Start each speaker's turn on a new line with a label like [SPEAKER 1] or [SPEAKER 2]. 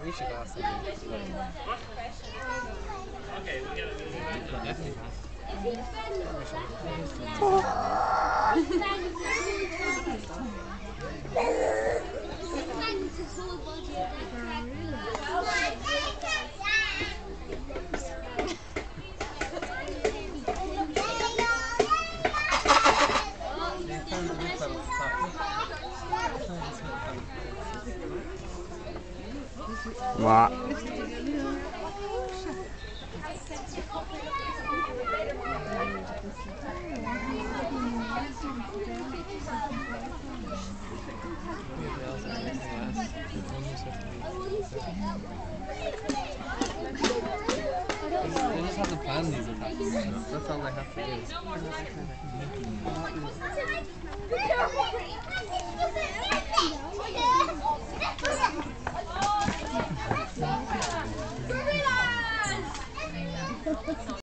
[SPEAKER 1] We should go outside. Okay, we gotta definitely.
[SPEAKER 2] Wow.
[SPEAKER 1] They just have to plan these attacks. That's all they have to do.